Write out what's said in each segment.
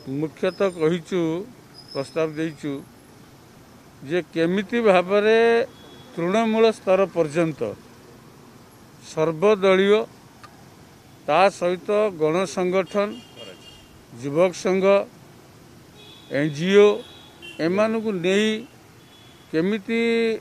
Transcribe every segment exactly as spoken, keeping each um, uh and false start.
मुख्यतः कहीचु प्रस्ताव देचु जे केमिति भाबरे तृणमूल स्तर पर्यंत सर्वदलीय ता सहित गणसंगठन युवक संघ एनजीओ एमान को नहीं केमिति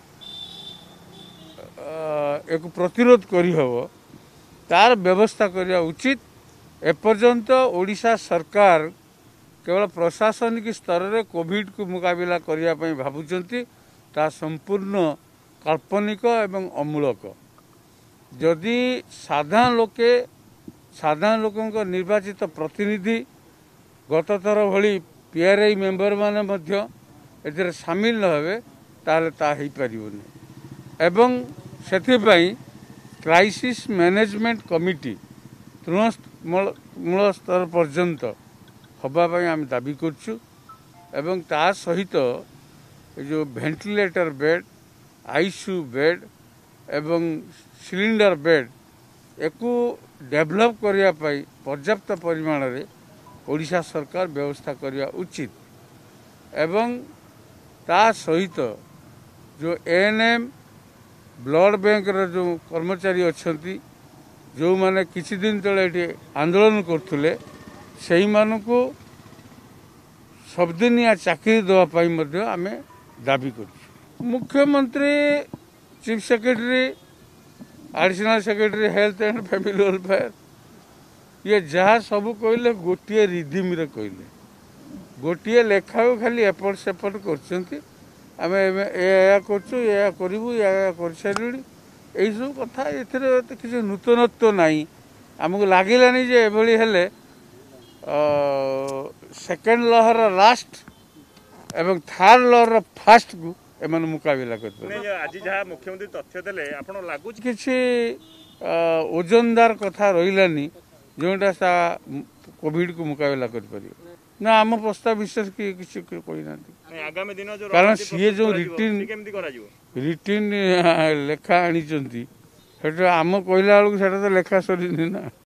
एक प्रतिरोध करी हबो तार व्यवस्था करिया उचित। एपर्यंत ओडिशा सरकार केवल प्रशासनिक स्तर रे कोविड को मुकाबला करिया पई भाबुचंती ता संपूर्ण काल्पनिक एवं अमूलक। जदि साधारण लोके साधारण लोकों निर्वाचित प्रतिनिधि गत थर भली पीआरआई मेंबर माने मध्य एथिरे शामिल न हेबे ताले ता हेई परिबोनी एवं सेथिपई क्राइसिस मैनेजमेंट कमिटी तृणमूल स्तर पर्यंत हवापाई आम दाबी करछु एवं ता सहित जो वेंटिलेटर बेड आईसीयू बेड एवं सिलिंडर बेड एकु डेवलप करिया पाई पर्याप्त परिमाण रे ओडिशा सरकार व्यवस्था करिया उचित। एवं ता सहित जो एएनएम ब्लड बैंक रे जो कर्मचारी अच्छी जो माने किछि दिन तले आंदोलन करथुले सही मानकु सबदिनिया चाकरी देवाई आम दाबी कर। मुख्यमंत्री chief secretary additional secretary health and family welfare ये जहाँ सब कहले गोटे रिधिम रे कहले गोटे लेखा खाली एपट सेपट कर सब कथा ए किसी नूतनत्व नहीं आमको लगिलानी जे एभली हेले सेकेंड लहर लास्ट एवं थर्ड लहर फास्ट को एमन मुकाबला कर आज जहाँ मुख्यमंत्री तथ्य देले आपण लागु किसी ओजनदार कथा रहिलानी जोटा सा कोविड को मुकाबला कर परियो ना आम प्रस्ताव विशेष कि किसी कहना आगामी दिन जो कारण सी जो रिटिन रिटिन लेखा आनी आम कहला बेलू से लेखा सरी ना।